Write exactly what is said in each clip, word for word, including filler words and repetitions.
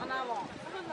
En avant.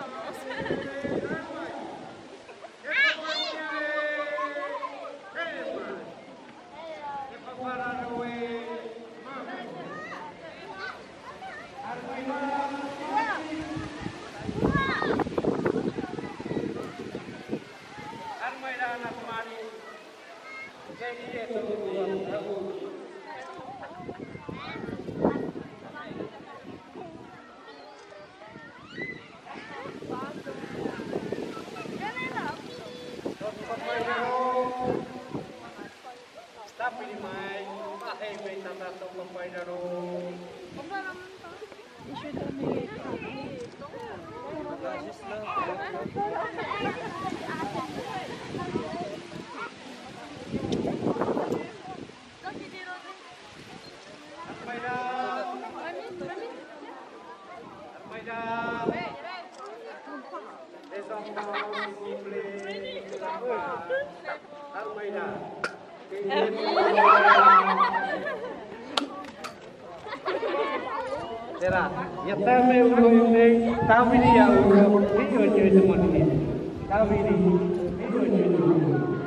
Tera, ya tahu ulu ini, tahu ini ya ulu, video jadi teman ini, tahu ini, video jadi teman.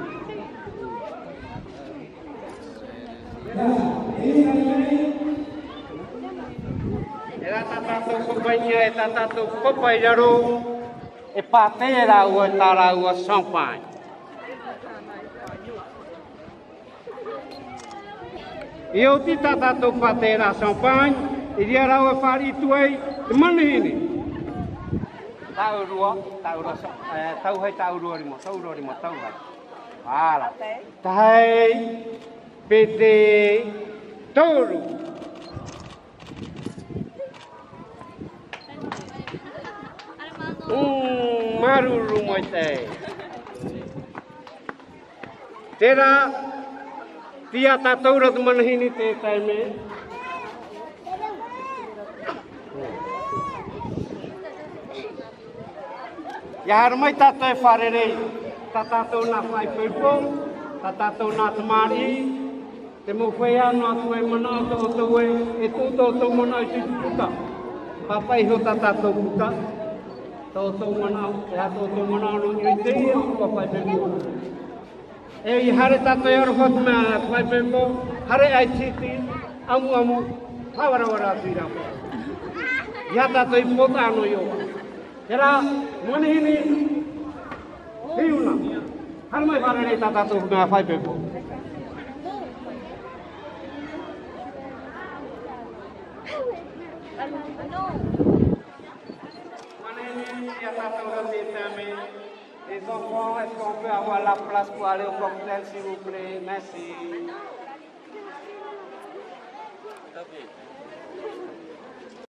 Era tata tu kompanya, tata tu kompai jaru, epate era ulu tara ulu sampai. Eu ti tata tu pate era sampai. Dia rawa fari tuai mana ini? Tahu dua, tahu dua, tahu hai tahu dua lima, tahu dua lima, tahu hai. Alah, tahai pete toru. Hmm, maru rumah teh. Tera dia tak tahu rat mana ini teh time. Ya harmai tata farere, tata tu na fai pepong, tata tu na temari, temu faya na tuai mana tu tuai, itu tu tu mana itu buka, apa itu tata tu buka, tu tu mana, ya tu tu mana nu itu apa fai pepong. Eh hari tata yang hot mana fai pepong, hari aiciti, amu amu, awara awara sirap. Ya tata itu anu yo. Era mana ini? Hiuna. Hal mai farane tata tu na fai pepo. Mana ini ya tata orang desa me. Les enfants, est-ce qu'on peut avoir la place pour aller au cocktail s'il vous plaît? Merci. Okay.